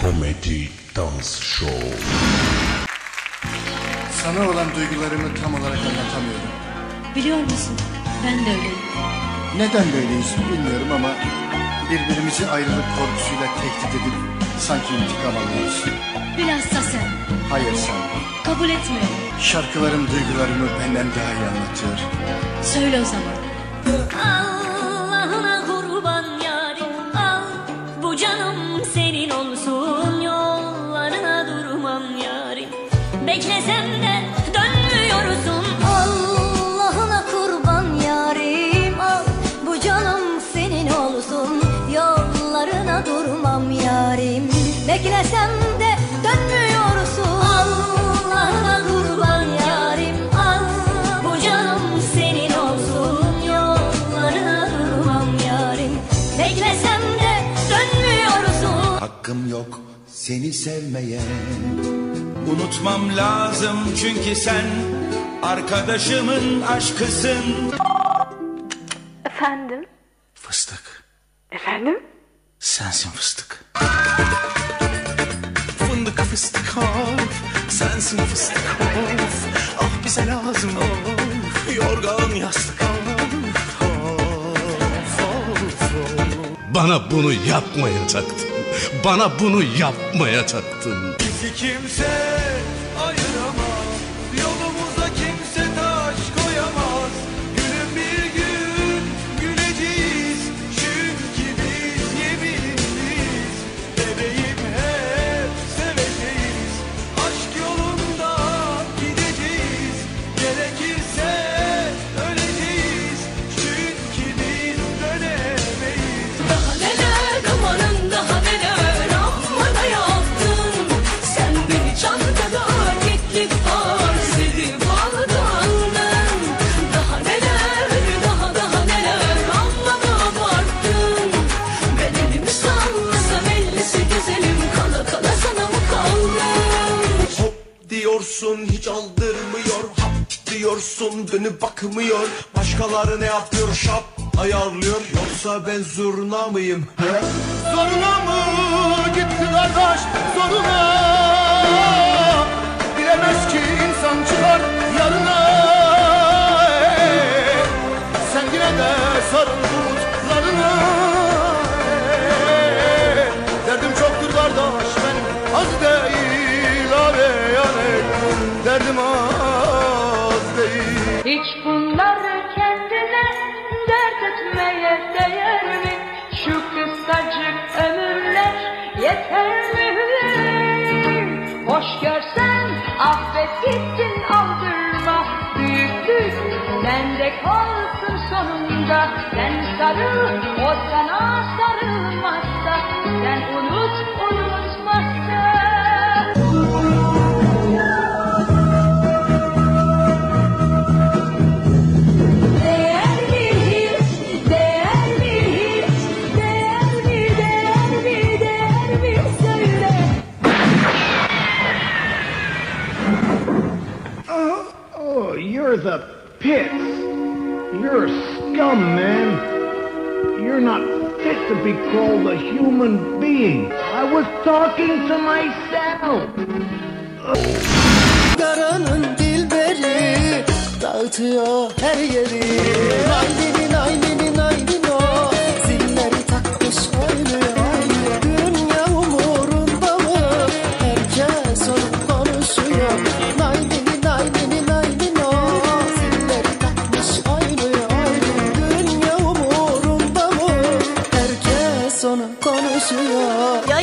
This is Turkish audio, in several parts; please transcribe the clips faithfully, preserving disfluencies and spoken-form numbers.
Comedy Dance Show. Sana olan duygularımı tam olarak anlatamıyorum. Biliyor musun? Ben de öyleyim. Neden böyleyiz bilmiyorum ama birbirimizi ayrılık korkusuyla tehdit edip sanki intikam alıyoruz. Bilhassa sen. Hayır sen. Kabul etmiyorum. Şarkılarım duygularımı benden daha iyi anlatıyor. Söyle o zaman. Allah'ına kurban yarim, al bu canım senin olsun, yollarına durmam yarim. Beklesem de dönmüyorsun. Allah'ına kurban yarim, al bu canım senin olsun, yollarına durmam yarim. Beklesem de dönmüyorsun. Allah'ına kurban yarim, al bu canım senin olsun, yollarına durmam yarim. Beklesem de dönmüyorsun. Hakkım yok seni sevmeye. Unutmam lazım çünkü sen arkadaşımın aşkısın. Efendim? Fıstık. Efendim? Sensin fıstık. Fındık fıstık of, sensin fıstık of. Ah bize lazım of, yorgan yastık of, of, of, of. Bana bunu yapmayacaktın. Bana bunu yapmayacaktın. Bizi kimse ayıramaz, yolumuza kimse taş koyamaz. Günün bir gün güleceğiz, çünkü biz yeminliyiz. Bebeğim hep seveceğiz, aşk yolunda gideceğiz. Gerekirse öleceğiz, çünkü biz dönemeyiz. Daha neler amanın, daha neler amma da yaptın. Sen beni çantada keklik farz edip aldın. Daha neler, daha daha neler amma da abarttın. Ben elimi sallasam ellisi güzelim, kala kala sana mı kaldım? Hop diyorsun hiç aldırmıyor, hap diyorsun dönüp bakmıyor. Başkaları ne yapıyor, şap ayarlıyor, yoksa ben zurna mıyım? He? Zoruna mı gitti kardeş, zoruna? Bilemez ki insan çıkar yarına. Sen yine de sarıl umutlarına. Derdim çoktur kardeş benim, az değil abi yani. Derdim az değil. Hiç bunları kendine dert etmeye değer mi? Şu kısacık ömürler yeter mi? Hoş görsen affet gitsin, aldırma. Büyüklük bende kalsın sonunda. Sen sarıl, o sana sarılmazsa. Sen unut, unutmazsa. Değer bir, değer bir, değer bir, değer bir, değer bir söyle. Oh, you're the pits. You're scum, man. You're not fit to be called a human being. I was talking to myself. Karanın dilberi dağıtıyor her yeri. Naydini naydini naydino, zilleri takmış oynuyor. Dünya umurunda mı? Herkes onu konuşuyor. Naydini naydini naydino, zilleri takmış oynuyor. Dünya umurunda mı? Herkes onu konuşuyor. Ya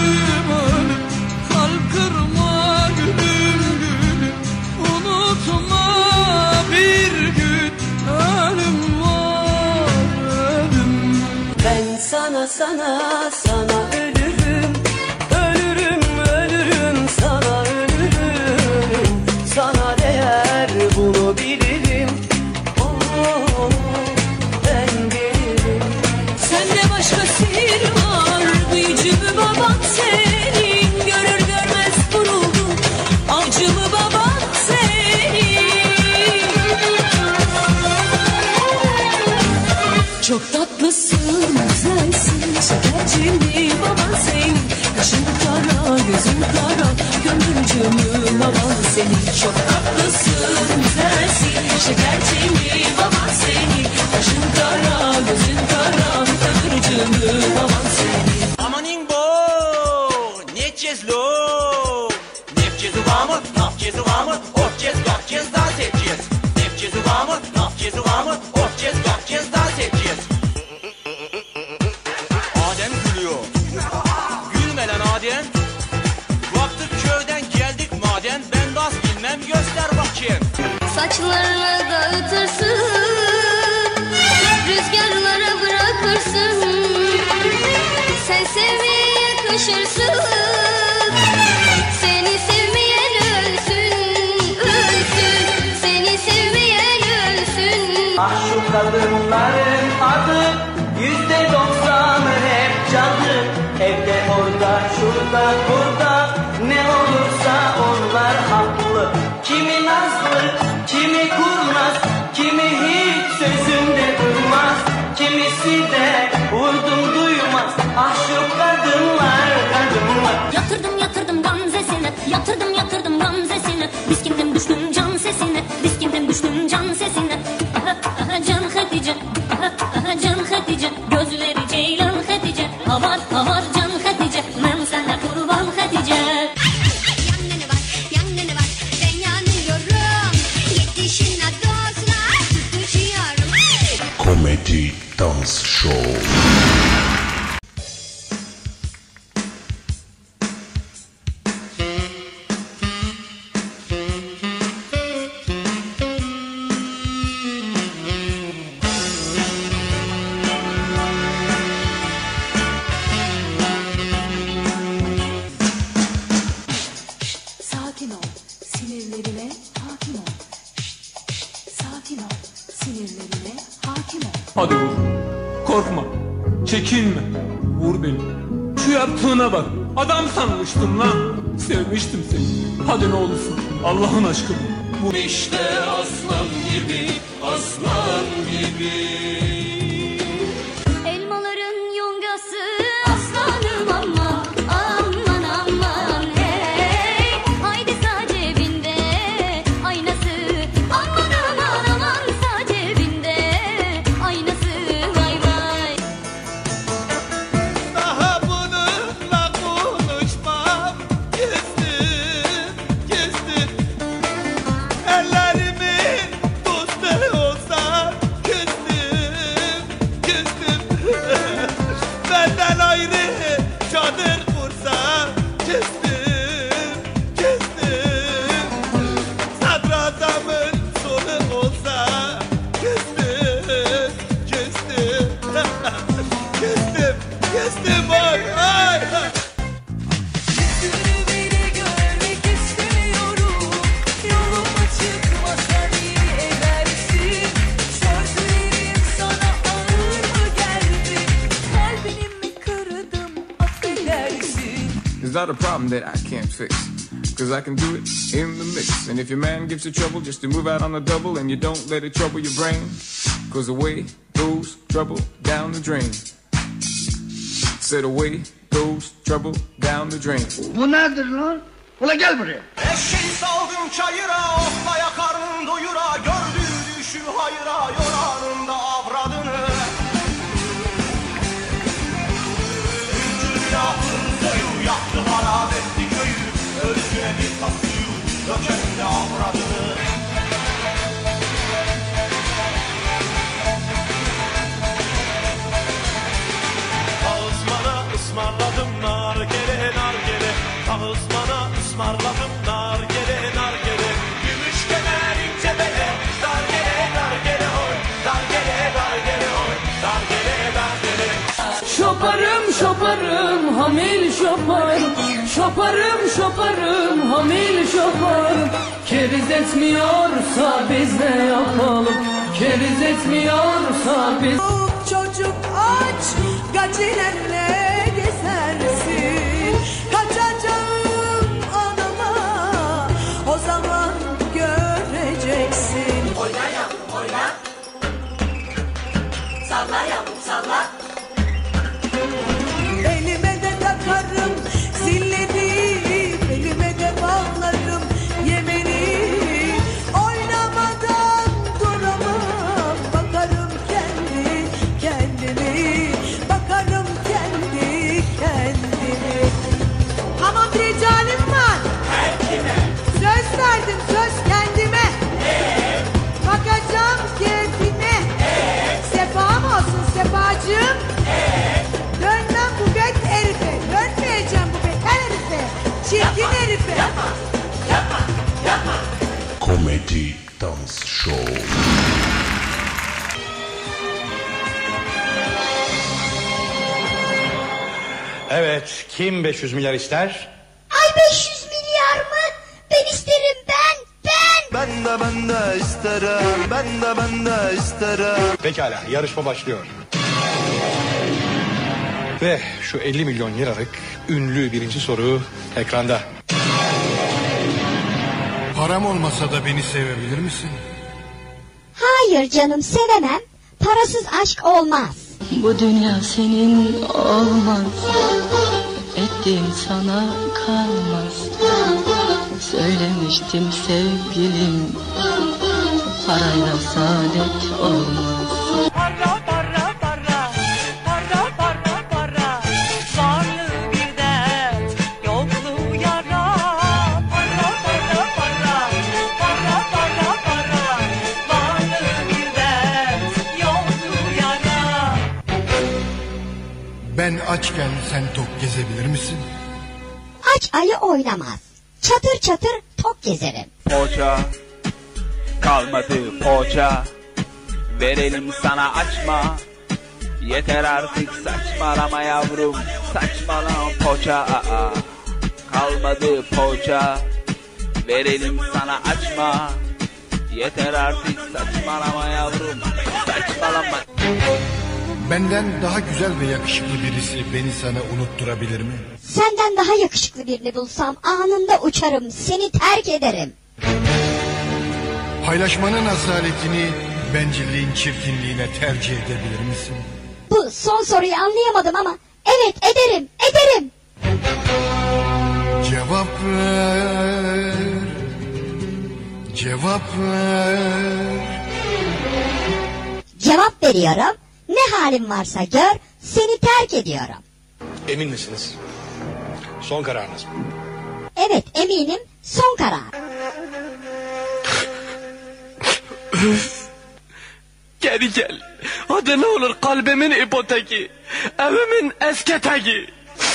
Kalp kırma gülüm gülüm, unutma bir gün ölüm var. gözün kara, kömürcümü baban seni. Çok tatlısın, güzelsin, şekercimi baban seni. Başın kara, gözün kara, kömürcümü baban seni. Amanin bo, ne çizlo? Nefçizi var mı, nafçizi var mı? Orçez, gafçez, dans edeceğiz. Nefçizi var mı, nafçizi var mı? Orçez, gafçez, dans edeceğiz. Adem gülüyor. Gülme lan Adem. Baktık köyden geldik madem. Ben dans bilmem, göster bakayım. Saçlarını dağıtırsın, rüzgarlara bırakırsın. Sen sevmeye yakışırsın, seni sevmeyen ölsün, ölsün. Seni sevmeyen ölsün. Ah şu kadınların adı yüzde doksanı hep cadı. Evde orada şurada burada ne olursa onlar haklı. Kimi nazlı, kimi kurnaz, kimi hiç sözünde durmaz. Kimisi de vurdum duymaz. Ah şu kadınlar, kadınlar. Yatırdım yatırdım gamzesine, yatırdım yatırdım gamzesine. Diskindim düştüm can sesine, diskindim düştüm can sesine. Can Hatice, can Hatice, gözleri ceylan Hatice. Havar havar can Hatice, ben sana kurban Hatice. Yangını var, yangını var, ben yanıyorum. Yetişin dostlar, tutuşuyorum. Komedi Dans Show. Sakin ol, sinirlerine hakim ol. Sakin ol, sinirlerine hakim ol. Hadi vur. Korkma. Çekinme. Vur beni. Şu yaptığına bak. Adam sanmıştım lan. Sevmiştim seni. Hadi ne olursun. Allah'ın aşkına. Vur. İşte aslan gibi, aslan gibi. Elmaların yongası aslanım ama, aman aman hey. Haydi sağ cebinde aynası, aman aman aman sağ cebinde aynası, vay vay. Daha bununla konuşmam. Kestim, kestim. Ellerimin dostu olsa kestim, kestim. Benden ayrı çadır kursa kestim, kestim. Sadrazamın sonu olsa kestim, kestim. Kestim, kestim ay ay. Yüzünü beni görmek istemiyorum. Yoluma çıkmasan iyi edersin. Sözlerim sana ağır mı geldi? Kalbini mi kırdım, affedersin. It's not a problem that I can't fix, cause I can do it in the mix. And if your man gives you trouble, just to move out on the double, and you don't let it trouble your brain, cause away goes trouble down the drain. Said away goes trouble down the drain. Bu nedir lan? Ula gel buraya. Eşeği saldım çayıra, otlaya karın doyura. Gördüğü düşü hayıra, yorarında avradını. Üncül yaptın soyu, yaktı harap etti köyü. Ölüsüne bir tas suyu, dökenin de avradını. Ağızmana ısmarladım nargele nargele. Ağızmana ısmarladım nargele nargele. Gümüş kemer ince bele. Nargele nargele oy. Nargele nargele oy. Nargele nargele. Şoparım şoparım hamil şoparım. Şoparım şoparım hamil şoparım. Keriz etmiyorsa biz ne yapalım? Keriz etmiyorsa biz. Çocuk aç gacilenle gezersin. Kaçacağım anama, o zaman göreceksin. Oyna yavrum oyna. Salla yavrum salla. Elime de takarım zilleri. Comedy Dance Show. Evet, kim beş yüz milyar ister? Ay beş yüz milyar mı? Ben isterim ben, ben. Ben de ben de isterim, ben de ben de isterim. Pekala, yarışma başlıyor. Ve şu elli milyon liralık ünlü birinci soru ekranda. Param olmasa da beni sevebilir misin? Hayır canım, sevemem. Parasız aşk olmaz. Bu dünya senin olmaz, ettiğim sana kalmaz. Söylemiştim sevgilim, parayla saadet olmaz. Para para para, para para para, varlığı bir dert, yokluğu yara. Para para para, para para para, varlığı bir dert, yokluğu yara. Ben açken sen tok gezebilir misin? Aç ayı oynamaz. Çatır çatır tok gezerim. Poğaça, kalmadı poğaça, verelim sana açma. Yeter artık saçmalama yavrum, saçmalama poğaça. Aa, kalmadı poğaça, verelim sana açma. Yeter artık saçmalama yavrum, saçmalama. Benden daha güzel ve yakışıklı birisi beni sana unutturabilir mi? Senden daha yakışıklı birini bulsam anında uçarım, seni terk ederim. Paylaşmanın asaletini bencilliğin çirkinliğine tercih edebilir misin? Bu son soruyu anlayamadım ama evet ederim, ederim. Cevap ver, cevap ver. Cevap veriyorum. Ne halin varsa gör, seni terk ediyorum. Emin misiniz? Son kararınız mı? Evet eminim, son karar. Geri gel. Hadi ne olur, kalbimin ipoteki, evimin esketeki.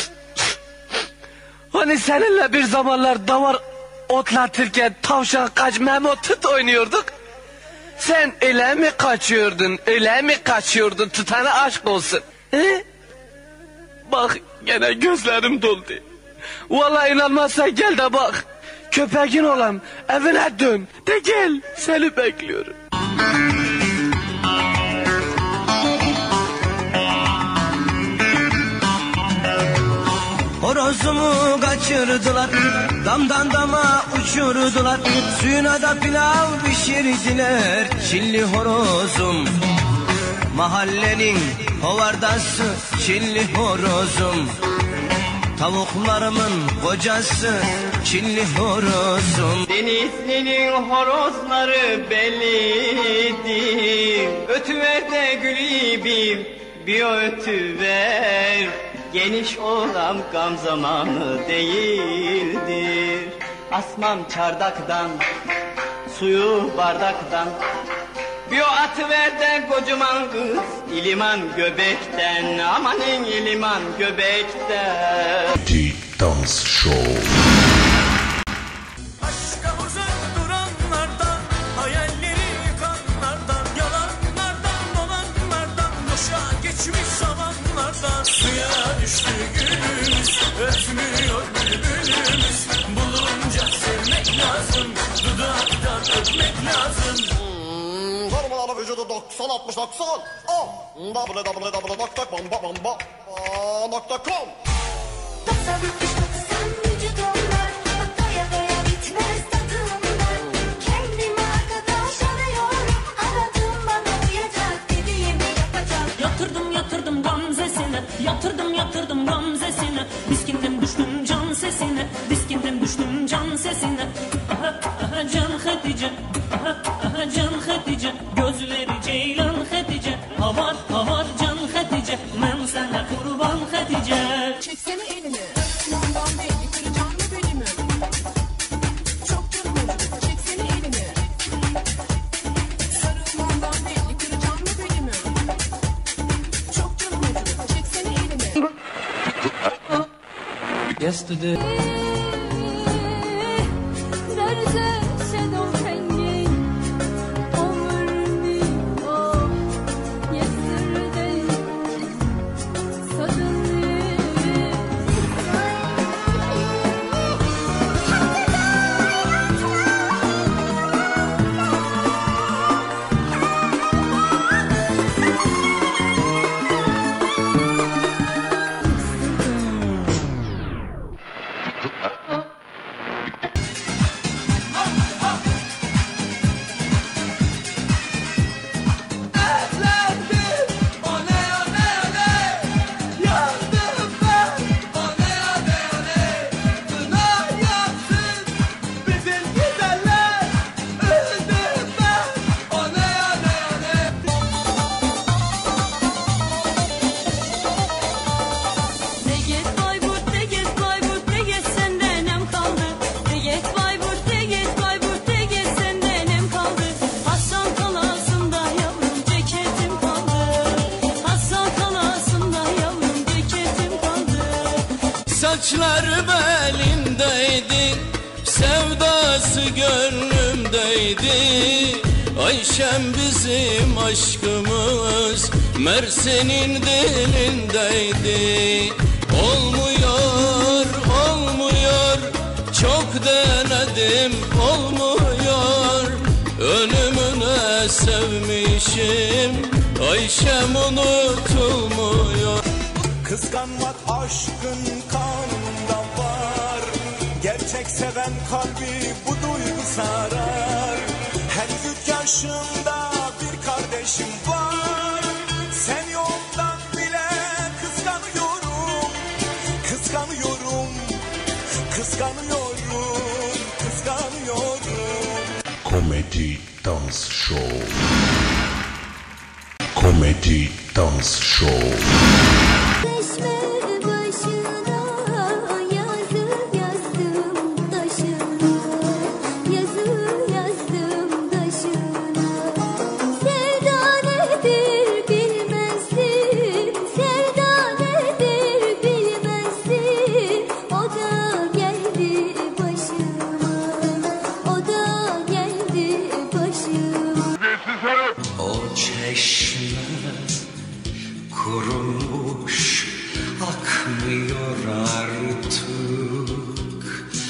Hani seninle bir zamanlar davar otlatırken tavşan kaç Memo tut oynuyorduk. Sen öyle mi kaçıyordun, öyle mi kaçıyordun, tutana aşk olsun. He? Bak gene gözlerim doldu. Vallahi inanmazsan gel de bak. Köpeğin olan evine dön. De gel, seni bekliyorum. Horozumu kaçırdılar, damdan dama uçurdular. Suyuna da pilav pişirdiler, çilli horozum. Mahallenin hovardası, çilli horozum. Tavuklarımın kocası, çilli horozum. Denizli'nin horozları bellidir. Ötüver de gülübim, bir ötüver. Geniş olan gam zamanı değildir. Asmam çardaktan, suyu bardaktan. Bir o atıver de kocaman kız, iliman göbekten. Amanın iliman göbekten. Comedy Dance Show. Aşka uzak duranlardan, hayalleri yıkanlardan, yalanlardan, dolanlardan, boşa geçmiş zamanlardan. Suya düştü gülümüz, ötmüyor bülbülümüz. Bulunca sevmek lazım, dudaktan öpmek lazım. Sormalar vücudu doksan altmış doksan. Oh, w w w nokta bomba bomba nokta com. Yatırdım yatırdım gamzesine, yatırdım yatırdım gamzesine. Diskindim düştüm can sesine, diskindim düştüm can sesine. Aha, aha, can Hatice, aha, aha, can Hatice. Gözleri ceylan Hatice, havar havar can Hatice. Ben sana kurban Hatice. Çeksene elini, bundan belli kıracağım mı belimi? Çok canım acıdı, çeksene elini. Sarılmandan belli kıracağım mı belimi? Çok canım acıdı, çeksene elini. Yesterday. There's a shadow hanging gençler belindeydi, sevdası gönlümdeydi. Ayşem bizim aşkımız Mersin'in dilindeydi. Olmuyor, olmuyor, çok denedim, olmuyor. Ölümüne sevmişim, Ayşem unutulmuyor. Kıskanmak aşkın kanında var. Gerçek seven kalbi bu duygu sarar. Her üç yaşında bir kardeşim var. Sen yoldan bile kıskanıyorum. Kıskanıyorum. Kıskanıyorum. Kıskanıyorum. Comedy Dance Show. Comedy Dance Show. O çeşme kurumuş, akmıyor artık.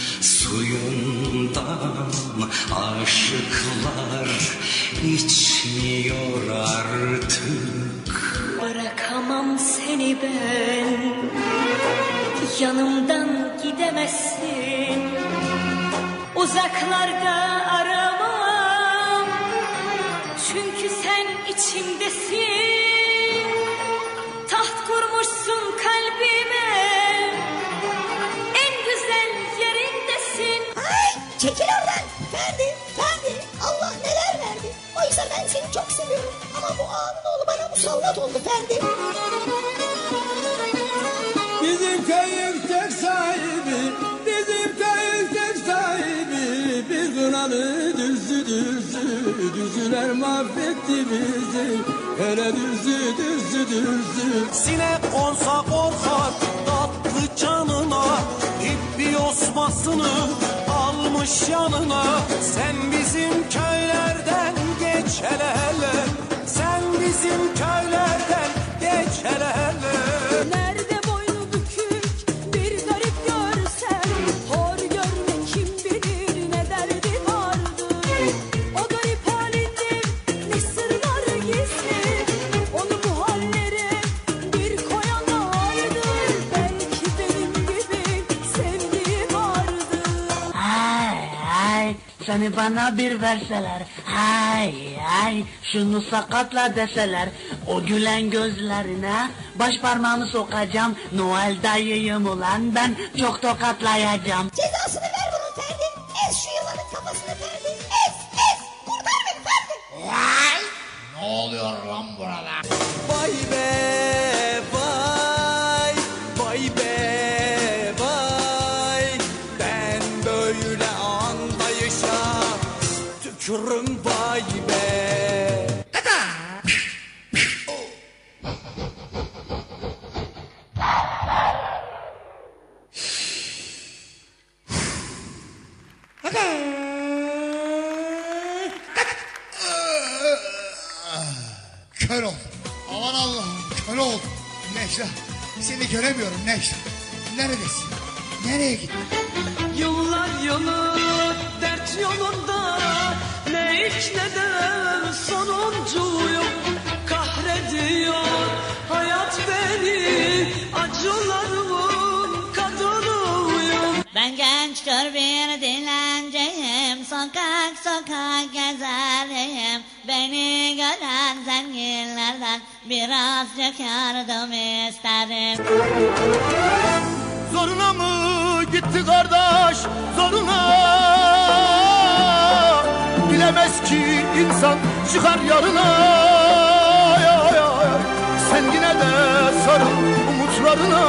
Suyundan aşıklar içmiyor artık. Bırakamam seni ben, yanımdan gidemezsin. Uzaklarda aramam, çünkü sen içimdesin. Taht kurmuşsun kalbime, en güzel yerindesin. Ay, çekil oradan Ferdi, Ferdi. Allah neler verdi. Oysa ben seni çok seviyorum. Ama bu ağanın oğlu bana musallat oldu Ferdi. Bizim köyün tek sahibi, bizim köyün tek sahibi. Bir kınalı düzü düzü, düzüler mahvetti bizi. Hele düzü düzü düzü. Sinek konsa korkar tatlı canına. Hippi osmasını almış yanına. Sen bizim köylerden geç hele hele. Sen bizim köylerden geç hele hele. Nerede boynu bükük bir garip görsem, hor görme kim bilir ne derdi vardır. O garip halinde ne sırlar gizli, onu bu hallere bir koyan vardır. Belki benim gibi sevdiği vardır. Ay ay, seni bana bir verseler, ay ay, şunu sakatla deseler, o gülen gözlerine baş parmağımı sokacağım. Noel dayıyım ulan ben, çok tokatlayacağım. Cezasını ver bunun Ferdi. Ez şu yılanın kafasını Ferdi. Ez, ez. Kurtar beni Ferdi. Vay! Ne oluyor lan burada? Vay be vay, vay be vay. Ben böyle andayışa tükürüm vay be. Kör oldum. Aman Allah'ım kör oldum. Necla, seni göremiyorum Necla. Neredesin? Nereye gittin? Yıllar yılı dert yolunda, ne ilk ne de sonuncuyum. Kahrediyor hayat beni, acılarımın kadınıyım. Ben gençtir bir dilenciyim, sokak sokak gezerim. Beni gören zenginlerden birazcık yardım isterim. Zoruna mı gitti kardeş, zoruna? Bilemez ki insan çıkar yarına. Ay, ay, ay. Sen yine de sarıl umutlarına.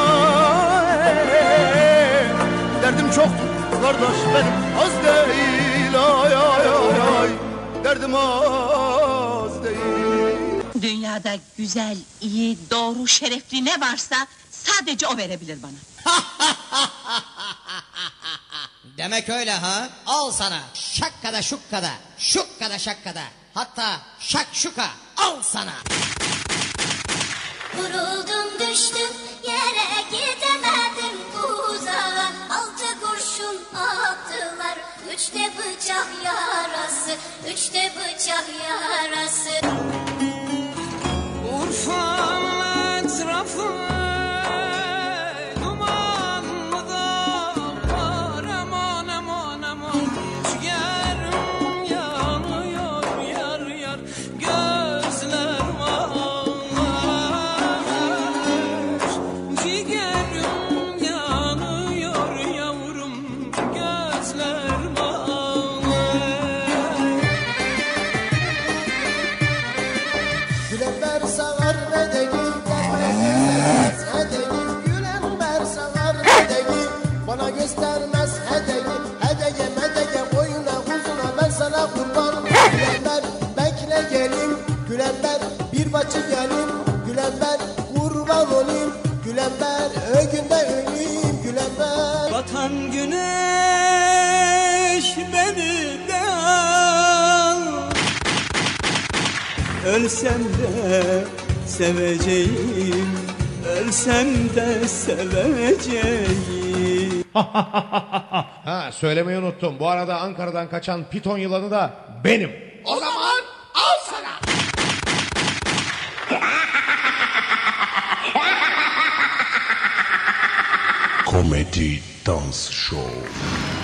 Derdim çok kardeş benim az değil. Ay ay ay ay. Derdim az değil. Dünyada güzel, iyi, doğru, şerefli ne varsa sadece o verebilir bana. Demek öyle ha? Al sana. Şakkada şukkada. Şukkada şakkada. Hatta şakşuka. Al sana. Vuruldum düştüm yere gidemedim uzağa. Altı kurşun attılar. Üçte bıçak yarası. Üçte bıçak yarası. Urfa'nın etrafı dumanlı dağlar. Aman aman aman. Ciğerim yanıyor yar yar. Gözlerim ağlar. Ciğerim yanıyor yavrum. Gözlerim ağlar. Gülenber savar ne de göstermez hedeyi. Gülenber savar ne de bana göstermez hedeyi. Hedeye medeye boyuna uzuna ben sana kurbanım. Gülenber bekle gelin. Gülenber bir bacı gelin. Gülenber kurban olayım. Gülenber ögünde öleyim. Gülenber. Batan güneş beni de al. Ölsem de seveceğim, ölsem de seveceğim. Ha, söylemeyi unuttum. Bu arada Ankara'dan kaçan piton yılanı da benim. O zaman al sana. Comedy Dance Show.